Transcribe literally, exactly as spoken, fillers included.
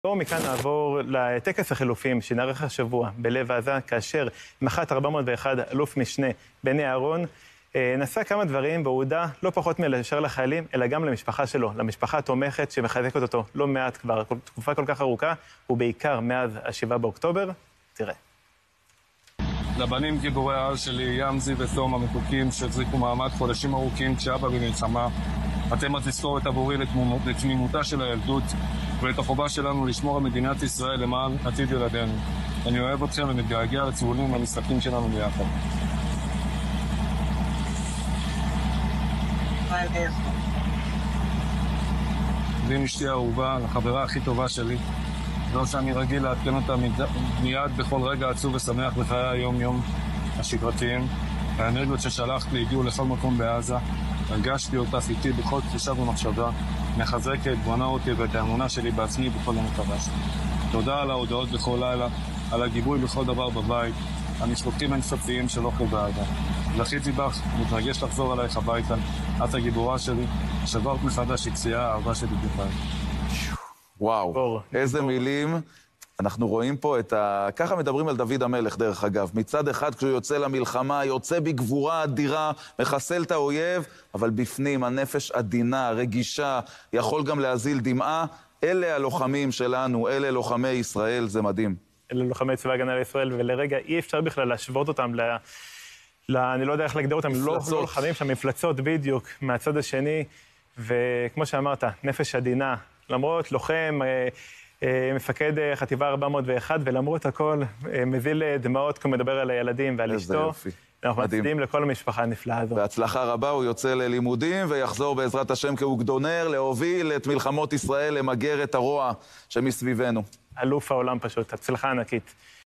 בואו מכאן נעבור לטקס החילופים שנערך השבוע בלב עזה, כאשר מח"ט ארבע מאות ואחת אלוף משנה בני אהרון נשא כמה דברים בהודעה לא פחות מלאשר לחיילים, אלא גם למשפחה שלו, למשפחה התומכת שמחזקת אותו לא מעט כבר, תקופה כל כך ארוכה, ובעיקר מאז השבעה באוקטובר. תראה. לבנים גיבורי העל שלי, ימזי ותום המתוקים שהחזיקו מעמד חודשים ארוכים כשאבא במלחמה, אתם התזכורת עבורי לתמימותה של הילדות ואת החובה שלנו לשמור על מדינת ישראל למען עתיד ילדינו. אני אוהב אתכם ומתגעגע לציונים המשחקים שלנו ביחד. ועם אשתי האהובה, לחברה הכי טובה שלי, זו שאני רגיל לעדכן אותה מיד בכל רגע עצוב ושמח בחיי היום-יום השגרתיים. האנרגיות ששלחת לי הגיעו לכל מקום בעזה, הרגשתי אותך איתי בכל תחושה ומחשבה, מחזקת, בונה אותי ואת האמונה שלי בעצמי בכל המקווה שלי. תודה על ההודעות בכל לילה, על הגיבוי בכל דבר בבית, המשלוחים אינסופיים של אוכל באהבה. זכיתי בך, מתרגש לחזור עלייך הביתה, את הגיבורה שלי, שברת מחדש הקציעה האהבה שלי בבית. וואו, בור, איזה בור. מילים. אנחנו רואים פה את ה... ככה מדברים על דוד המלך, דרך אגב. מצד אחד, כשהוא יוצא למלחמה, יוצא בגבורה אדירה, מחסל את האויב, אבל בפנים, הנפש עדינה, רגישה, יכול גם להזיל דמעה. אלה הלוחמים שלנו, אלה לוחמי ישראל, זה מדהים. אלה לוחמי צבא הגנה לישראל, ולרגע אי אפשר בכלל להשוות אותם ל... ל... אני לא יודע איך להגדיר אותם, לא, לא לוחמים שם, מפלצות בדיוק, מהצד השני, וכמו שאמרת, נפש עדינה, למרות לוחם... מפקד חטיבה ארבע מאות ואחת, ולמרות הכל מזיל דמעות כשהוא מדבר על הילדים ועל אשתו. אנחנו מצדיעים לכל המשפחה הנפלאה הזו. בהצלחה רבה, הוא יוצא ללימודים ויחזור בעזרת השם כאוגדונר להוביל את מלחמות ישראל, למגר את הרוע שמסביבנו. אלוף העולם פשוט, הצלחה ענקית.